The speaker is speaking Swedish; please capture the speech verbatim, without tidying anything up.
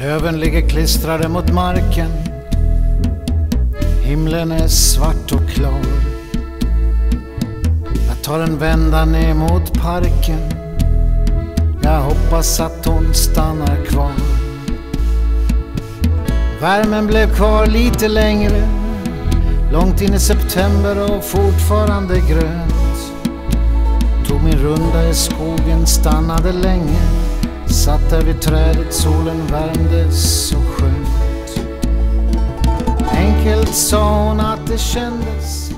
Löven ligger klistrade mot marken. Himlen är svart och klar. Jag tar en vända ner mot parken. Jag hoppas att hon stannar kvar. Värmen blev kvar lite längre, långt in i september och fortfarande grönt. Tog min runda i skogen, stannade länge. Satt där vid trädet, solen värmde så skönt. Enkelt sa hon att det kändes